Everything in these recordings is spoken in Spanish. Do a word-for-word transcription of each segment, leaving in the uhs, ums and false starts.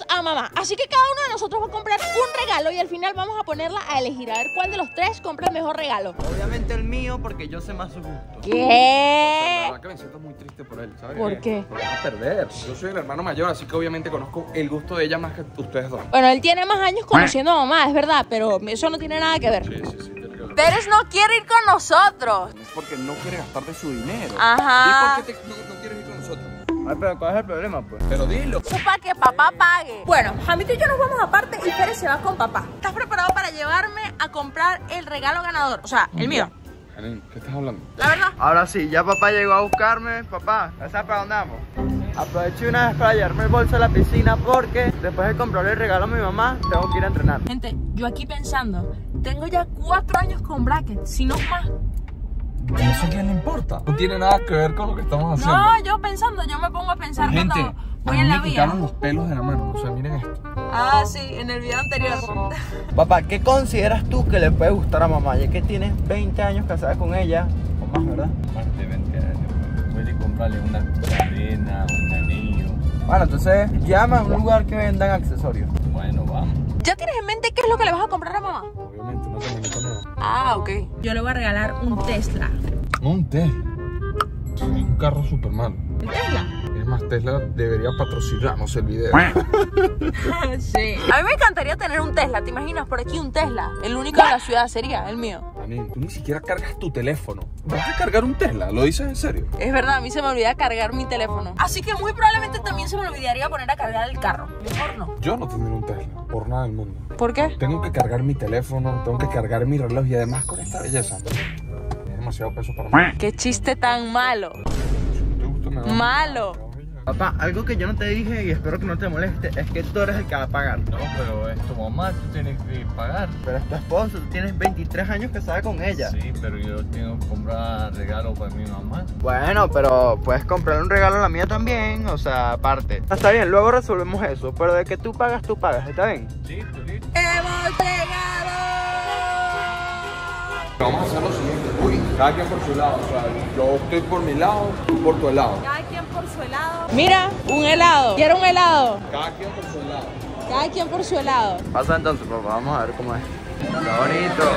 a mamá. Así que cada uno de nosotros va a comprar un regalo y al final vamos a ponerla a elegir a ver cuál de los tres compra el mejor regalo. Obviamente el mío, porque yo sé más su gusto. ¿Qué? La verdad que me siento muy triste por él, ¿sabes? ¿Por qué? Porque va a perder. Yo soy el hermano mayor, así que obviamente conozco el gusto de ella más que ustedes dos. Bueno, él tiene más años conociendo a mamá, es verdad, pero eso no tiene nada que ver. Sí, sí, sí. tiene que ver. Teres no quiere ir con nosotros. Es porque no quiere gastar de su dinero. Ajá. ¿Y por qué te- no, no quieres ir con nosotros? Ay, pero ¿cuál es el problema, pues? Pero dilo. Eso para que papá pague. Bueno, Jamito y yo nos vamos aparte y Pérez se va con papá. ¿Estás preparado para llevarme a comprar el regalo ganador? O sea, el mío. Janine, ¿qué estás hablando? La verdad. Ahora sí, ya papá llegó a buscarme. Papá, ¿ya sabes para dónde vamos? Aproveché una vez para llevarme el bolso a la piscina porque después de comprarle el regalo a mi mamá, tengo que ir a entrenar. Gente, yo aquí pensando, tengo ya cuatro años con brackets, si no más. ¿Y eso a quién le importa? No tiene nada que ver con lo que estamos haciendo. No, yo pensando, yo me pongo a pensar Gente, cuando a voy mí en la me vía. quitaron los pelos de la mano. O sea, miren esto. Ah, sí, en el video anterior. Papá, ¿qué consideras tú que le puede gustar a mamá? Ya que tienes veinte años casada con ella, o más, ¿verdad? Más de veinte años. Voy a comprarle una cadena, un anillo. Bueno, entonces llama a un lugar que vendan accesorios. Bueno, vamos. ¿Ya tienes en mente qué es lo que le vas a comprar a mamá? Obviamente, una camioneta nueva. Ah, ok. Yo le voy a regalar un Tesla. Un Tesla. Un carro super malo. ¿Un Tesla? Es más, Tesla debería patrocinarnos el video. Sí. A mí me encantaría tener un Tesla, ¿te imaginas? Por aquí un Tesla. El único de la ciudad sería el mío. Janine, tú ni siquiera cargas tu teléfono. ¿Vas a cargar un Tesla? ¿Lo dices en serio? Es verdad, a mí se me olvida cargar mi teléfono. Así que muy probablemente también se me olvidaría poner a cargar el carro. Mejor no. Yo no tendré un Tesla, por nada del mundo. ¿Por qué? Tengo que cargar mi teléfono, tengo que cargar mi reloj y además con esta belleza. Es demasiado peso para mí. Qué chiste tan malo. Si no te gusta, me va. Malo. Papá, algo que yo no te dije y espero que no te moleste es que tú eres el que va a pagar. No, pero es tu mamá, tú tienes que pagar. Pero es tu esposo, tú tienes veintitrés años casada con ella. Sí, pero yo tengo que comprar regalo para mi mamá. Bueno, pero puedes comprarle un regalo a la mía también, o sea, aparte. Está bien, luego resolvemos eso, pero de que tú pagas, tú pagas, ¿está bien? Sí, tú listo. ¡Hemos llegado! Vamos a hacer lo siguiente. Uy, cada quien por su lado. O sea, yo estoy por mi lado, tú por tu lado. Cada quien por su helado. Mira, un helado. Quiero un helado. Cada quien por su lado. Cada quien por su helado. Pasa entonces, papá, vamos a ver cómo es. Está bonito.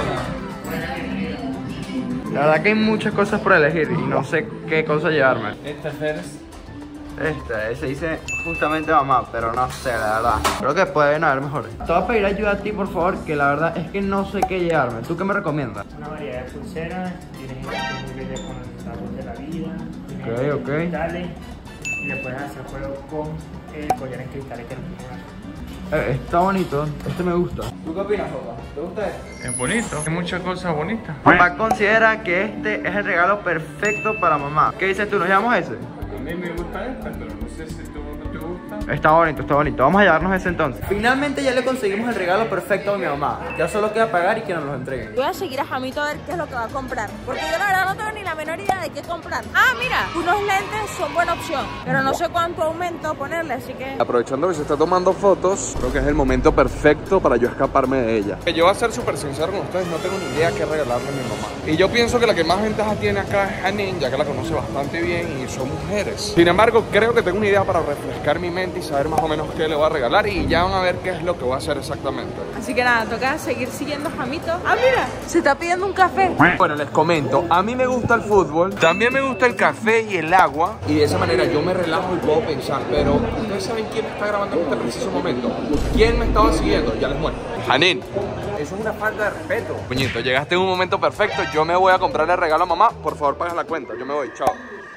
La verdad que hay muchas cosas por elegir y no sé qué cosa llevarme. Esta es Esta, ese dice justamente mamá, pero no sé, la verdad. Creo que pueden haber mejores. Te voy a pedir ayuda a ti, por favor, que la verdad es que no sé qué llevarme. ¿Tú qué me recomiendas? Una variedad de pulseras, tienes disponible con la voz de la vida, tienes Ok, ok. cristales y le puedes hacer juego con el collar en cristales que lo tienes. Eh, está bonito, este me gusta. ¿Tú qué opinas, papá? ¿Te gusta este? Es bonito, hay muchas cosas bonitas. Papá considera que este es el regalo perfecto para mamá. ¿Qué dices tú? ¿Nos llevamos ese? A mí me gusta esta, pero no sé si tú no te gusta. Está bonito, está bonito. Vamos a llevarnos ese entonces. Finalmente ya le conseguimos el regalo perfecto a mi mamá. Ya solo queda pagar y que nos lo entreguen. Voy a seguir a Jamito a ver qué es lo que va a comprar. Porque yo la verdad no tengo ni la menor idea de qué comprar. Ah, mira, unos lentes son buena opción. Pero no sé cuánto aumento ponerle, así que... Aprovechando que se está tomando fotos, creo que es el momento perfecto para yo escaparme de ella. Yo voy a ser súper sincero con ustedes, no tengo ni idea qué regalarle a mi mamá. Y yo pienso que la que más ventaja tiene acá es Janine, ya que la conoce bastante bien y son mujeres. Sin embargo, creo que tengo una idea para refrescar mi mente y saber más o menos qué le voy a regalar y ya van a ver qué es lo que voy a hacer exactamente. Así que nada, toca seguir siguiendo a Jamito. Ah, mira, se está pidiendo un café. Bueno, les comento, a mí me gusta el fútbol, también me gusta el café y el agua. Y de esa manera yo me relajo y puedo pensar, pero ¿ustedes saben quién me está grabando en este preciso momento? ¿Quién me estaba siguiendo? Ya les muestro. Janine. Eso es una falta de respeto. Puñito, llegaste en un momento perfecto, yo me voy a comprar el regalo a mamá. Por favor, paga la cuenta, yo me voy, chao.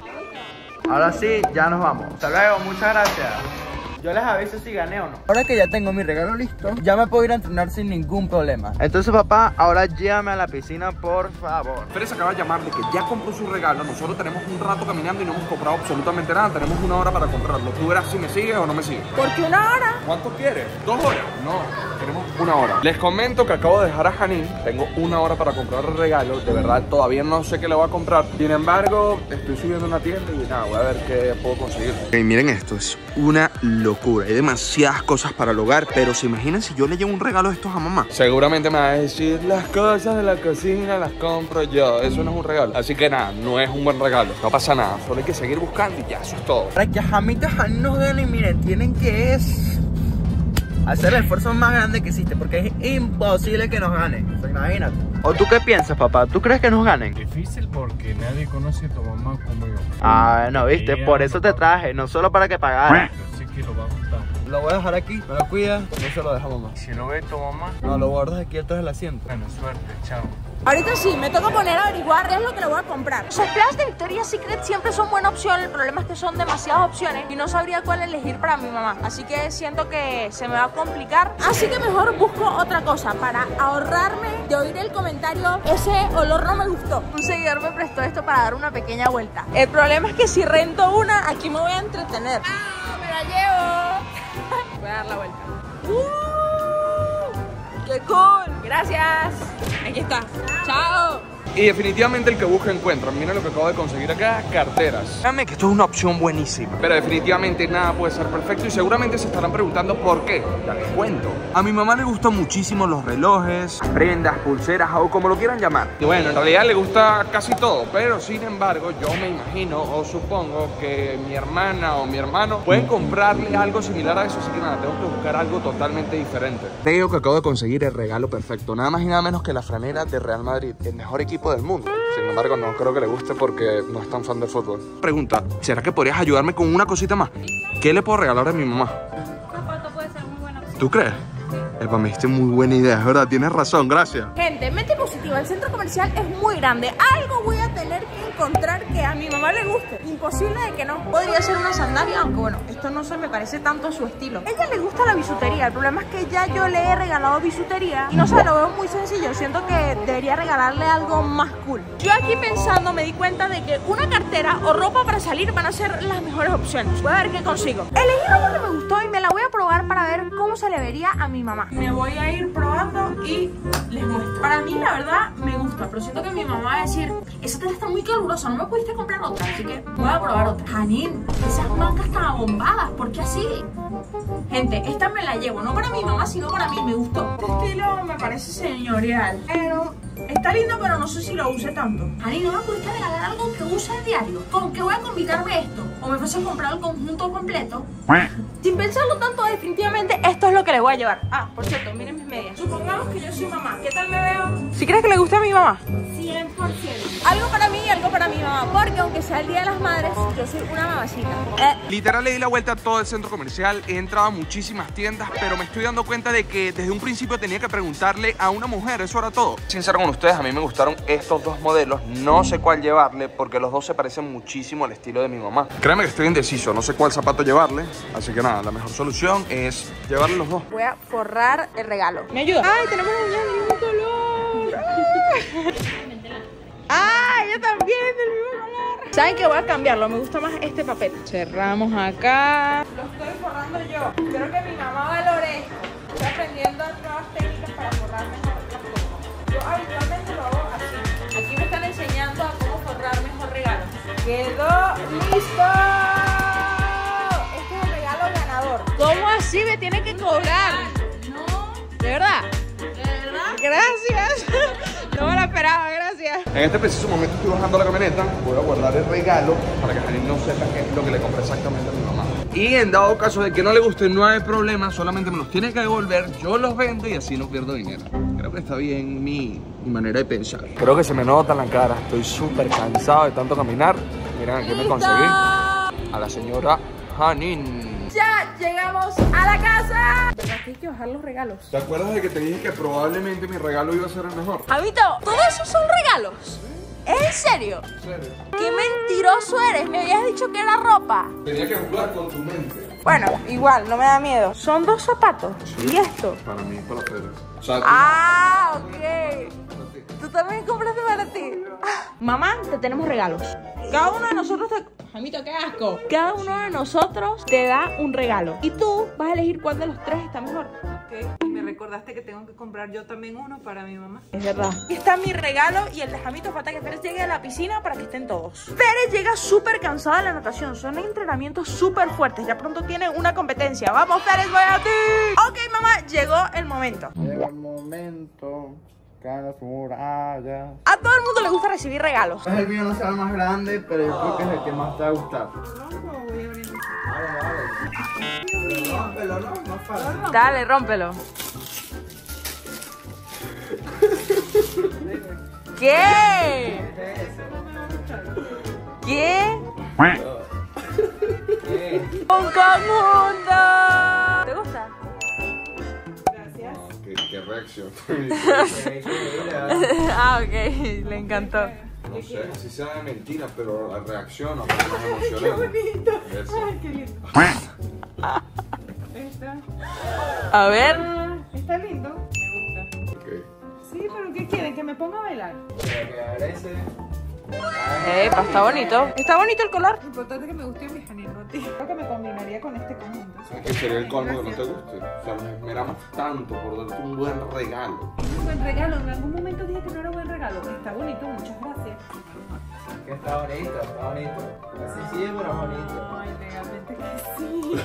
Ahora sí, ya nos vamos. Hasta luego, muchas gracias. Yo les aviso si gané o no. Ahora que ya tengo mi regalo listo, ya me puedo ir a entrenar sin ningún problema. Entonces, papá, ahora llévame a la piscina, por favor. Pérez acaba de llamarle que ya compró su regalo. Nosotros tenemos un rato caminando y no hemos comprado absolutamente nada. Tenemos una hora para comprarlo. Tú verás si me sigues o no me sigues. ¿Por qué una hora? ¿Cuánto quieres? ¿Dos horas? No, tenemos una hora. Les comento que acabo de dejar a Janine. Tengo una hora para comprar el regalo. De verdad, todavía no sé qué le voy a comprar. Sin embargo, estoy subiendo a una tienda y nada, voy a ver qué puedo conseguir. Ok, miren esto, es una locura. Hay demasiadas cosas para el hogar, pero se imaginan si yo le llevo un regalo de estos a mamá. Seguramente me va a decir, las cosas de la cocina las compro yo. Eso no es un regalo. Así que nada, no es un buen regalo. No pasa nada, solo hay que seguir buscando y ya, eso es todo. Para que Jamita y Janine nos den y miren, tienen que es... hacer el esfuerzo más grande que existe, porque es imposible que nos ganen. O sea, imagínate. ¿O tú qué piensas, papá? ¿Tú crees que nos ganen? Difícil porque nadie conoce a tu mamá como yo. Ah, no, viste, por eso te traje, no solo para que pagaras. Yo sé que lo va a gustar. Lo voy a dejar aquí, me lo cuida, no se lo deja mamá. Si lo ve tu mamá, No, lo guardas aquí atrás del asiento. bueno, suerte, chao. Ahorita sí, me toca poner a averiguar qué es lo que le voy a comprar. Los empleados de Victoria's Secret siempre son buena opción. El problema es que son demasiadas opciones y no sabría cuál elegir para mi mamá. Así que siento que se me va a complicar. Así que mejor busco otra cosa para ahorrarme de oír el comentario: ese olor no me gustó. Un seguidor me prestó esto para dar una pequeña vuelta. El problema es que si rento una, aquí me voy a entretener. ¡Ah, me la llevo! Voy a dar la vuelta. ¡Uh! ¡Qué cool! Gracias. Aquí está. ¡Chao! Y definitivamente el que busca encuentra. Miren lo que acabo de conseguir acá, carteras. Créanme que esto es una opción buenísima. Pero definitivamente nada puede ser perfecto y seguramente se estarán preguntando por qué. Ya les cuento. A mi mamá le gustan muchísimo los relojes, prendas, pulseras o como lo quieran llamar. Y bueno, en realidad le gusta casi todo. Pero sin embargo, yo me imagino o supongo que mi hermana o mi hermano pueden comprarle algo similar a eso. Así que nada, tengo que buscar algo totalmente diferente. Creo que acabo de conseguir el regalo perfecto. Nada más y nada menos que la franela de Real Madrid, el mejor equipo del mundo. Sin embargo, no creo que le guste porque no es tan fan del fútbol. Pregunta, ¿será que podrías ayudarme con una cosita más? ¿Qué le puedo regalar a mi mamá? Un zapato puede ser muy buena opción. ¿Tú crees? Epa, me diste muy buena idea, es verdad, tienes razón, gracias. Gente, mente positiva, el centro comercial es muy grande. Algo voy a tener que encontrar que a mi mamá le guste. Imposible de que no. Podría ser una sandalia, aunque bueno, esto no se me parece tanto a su estilo. A ella le gusta la bisutería, el problema es que ya yo le he regalado bisutería y no sé, lo veo muy sencillo. Siento que debería regalarle algo más cool. Yo aquí pensando me di cuenta de que una cartera o ropa para salir van a ser las mejores opciones. Voy a ver qué consigo. Elegí algo que me gustó y me la voy a probar para ver cómo se le vería a mi mamá. Me voy a ir probando y les muestro. Para mí la verdad me gusta, pero siento que mi mamá va a decir: esa tela está muy calurosa, no me pudiste comprar otra. Así que voy a probar otra. Janine, esas blancas están abombadas, ¿por qué así? Gente, esta me la llevo, no para mi mamá, sino para mí, me gustó. Este estilo me parece señorial, pero está lindo, pero no sé si lo use tanto. Janine, ¿no me pudiste regalar algo que use a diario? ¿Con qué voy a combinarme esto? ¿O me fuese a comprar el conjunto completo? Sin pensarlo tanto, definitivamente esto es lo que le voy a llevar. Ah, por cierto, miren mis medias. Supongamos que yo soy mamá, ¿qué tal me veo? ¿Sí crees que le gusta a mi mamá? cien por ciento. Algo para mí y algo para mi mamá, porque aunque sea el Día de las Madres, yo soy una mamacita. Eh. Literal le di la vuelta a todo el centro comercial, he entrado a muchísimas tiendas, pero me estoy dando cuenta de que desde un principio tenía que preguntarle a una mujer, eso era todo. Sincero con ustedes, a mí me gustaron estos dos modelos, no sé cuál llevarle porque los dos se parecen muchísimo al estilo de mi mamá. Créeme que estoy indeciso, no sé cuál zapato llevarle, así que nada, la mejor solución es llevarle los dos. Voy a forrar el regalo. ¿Me ayuda? ¡Ay, tenemos el mismo color! ¡Ah, yo también del mismo color! ¿Saben qué? Voy a cambiarlo, me gusta más este papel. Cerramos acá. Lo estoy forrando yo. Espero que mi mamá valore esto. Estoy aprendiendo nuevas técnicas para forrar mejor las cosas. Yo habitualmente lo hago así. Aquí me están enseñando a cómo forrar mejor regalos. ¡Quedó listo! Este es el regalo ganador. ¿Cómo así me tiene que cobrar? No. ¿De verdad? ¿De verdad? Gracias. No me lo esperaba, gracias. En este preciso momento estoy bajando la camioneta, voy a guardar el regalo para que Janine no sepa qué es lo que le compré exactamente a mi mamá. Y en dado caso de que no le guste, no hay problema, solamente me los tiene que devolver, yo los vendo y así no pierdo dinero. Creo que está bien mi, mi manera de pensar. Creo que se me nota en la cara, estoy súper cansado de tanto caminar. Miren, aquí me conseguí a la señora Janine. Ya llegamos a la casa. ¿Verdad que hay que bajar los regalos? ¿Te acuerdas de que te dije que probablemente mi regalo iba a ser el mejor? Javito, ¿todo eso son regalos? ¿Es en serio? ¿En serio? ¡Qué mentiroso eres! Me habías dicho que era ropa. Tenía que jugar con tu mente. Bueno, igual, no me da miedo. Son dos zapatos. Sí. ¿Y esto? Para mí, para ustedes. O sea, Ah, ok. para ti. ¿Tú también compraste para ti? Ah, mamá, te tenemos regalos. Cada uno de nosotros te... Jamito, qué asco. Cada uno de nosotros te da un regalo. Y tú vas a elegir cuál de los tres está mejor. Ok, y me recordaste que tengo que comprar yo también uno para mi mamá. Es verdad. Aquí está mi regalo y el de Jamito. Falta que Pérez llegue a la piscina para que estén todos. Pérez llega súper cansado de la natación. Son entrenamientos súper fuertes. Ya pronto tiene una competencia. ¡Vamos, Pérez, voy a ti! Ok, mamá, llegó el momento. Llega el momento. Las murallas. A todo el mundo le gusta recibir regalos. El mío no será el más grande, pero yo creo que es el que más te va a gustar. No, no, voy a abrir. Vale, vale. Dios mío. rómpelo, ¿no? Más fácil. Dale, rómpelo. ¿Qué? ¿Qué? ¡Un conjunto! ¿Te gusta? Gracias. Qué, qué reacción. Ah, ok, le encantó. No sé si sea de mentira, pero reacciona porque nos emocionemos. Qué bonito. Eso. Ay, qué lindo. Esta. A ver. Ah, está lindo. Me gusta. Ok. Sí, pero ¿qué quieren? ¿Que me ponga a bailar? Epa, está bonito. Está bonito el color. Lo importante es que me guste mi Janine, no a ti. Creo que me combinaría con este conjunto. ¿Sabes qué sería el colmo que no te guste? O sea, nos esmeramos tanto por darte un buen regalo. Un buen regalo. En algún momento dije que no era buen regalo. Está bonito, muchas gracias. Que está bonito, está bonito. Así sí, pero bonito. Ay, legalmente que sí.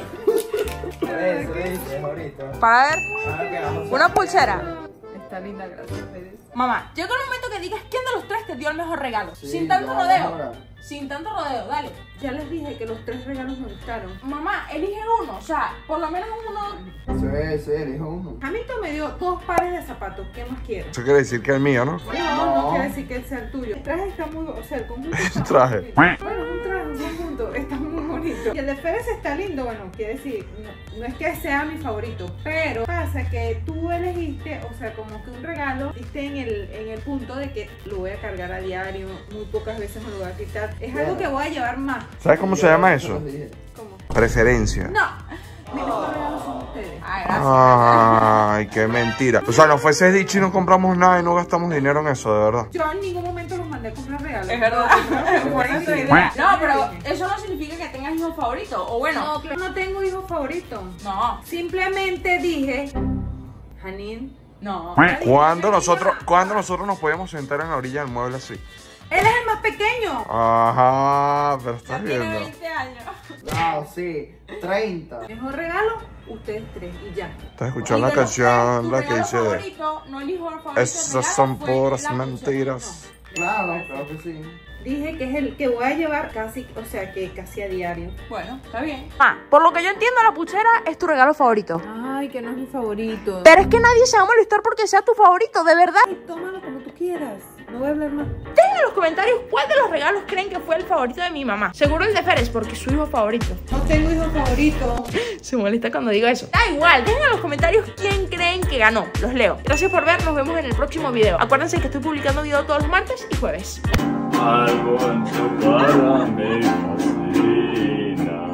Eso dice, es bonito. Para ver. Ah, que vamos a- Una pulsera. Está linda, gracias, Fede. Mamá, llegó el momento que digas quién de los tres te dio el mejor regalo. Sí, Sin tanto no, rodeo. ahora. Sin tanto rodeo, dale. Ya les dije que los tres regalos me gustaron. Mamá, elige uno. O sea, por lo menos uno. Sí, sí, elijo uno. Hamilton me dio dos pares de zapatos. ¿Qué más quiero? Eso quiere decir que es mío, ¿no? No, no, No. quiere decir que sea el tuyo. El traje está muy... O sea, el conjunto está Traje. muy bonito. Bueno, es un traje, un conjunto. Está muy bonito. Y el de Férez está lindo. Bueno, quiere decir... No, no es que sea mi favorito. Pero pasa que tú elegiste... O sea, como que un regalo... Diste en el, en el punto de que lo voy a cargar a diario. Muy pocas veces me lo voy a quitar. Es algo que voy a llevar más. ¿Sabes cómo se llama eso? Yo dije. ¿Cómo? Preferencia. No. Mi mejor regalo son ustedes. Ay, gracias. Ay, qué mentira. O sea, no fuese dicho y no compramos nada y no gastamos dinero en eso, de verdad. Yo en ningún momento los mandé a comprar regalos. Es verdad. Bonita idea. No, pero eso no significa que tengas hijos favoritos. O bueno, No, claro, no tengo hijo favorito. no, Simplemente dije, Janine, no. ¿Cuándo nosotros, ¿Cuándo nosotros nos podíamos sentar en la orilla del mueble así? él es el más pequeño. Ajá, pero Ya estás tiene viendo. veinte años. No, sí, treinta. Mejor regalo, ustedes tres y ya. Estás escuchando la Y de los tres, canción, tu la que regalo dice. favorito, no el hijo favorito. el Esas regalo son fue puras la pulsera. mentiras. Claro, claro que sí. Dije que es el que voy a llevar casi, o sea, que casi a diario. Bueno, está bien. Ah, por lo que yo entiendo, la pulsera es tu regalo favorito. Ay, que no es mi favorito. Pero es que nadie se va a molestar porque sea tu favorito, de verdad. Ay, tómalo como tú quieras. No voy a hablar más. Dejen en los comentarios cuál de los regalos creen que fue el favorito de mi mamá. Seguro el de Férez, porque es su hijo favorito. No tengo hijo favorito. Se molesta cuando digo eso. Da igual, dejen en los comentarios quién creen que ganó. Los leo. Gracias por ver, nos vemos en el próximo video. Acuérdense que estoy publicando video todos los martes y jueves. Algo en tu cara me fascina.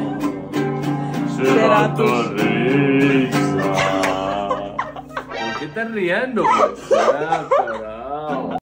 Será tu risa. ¿Por qué estás riendo? Pues? Ya, carajo.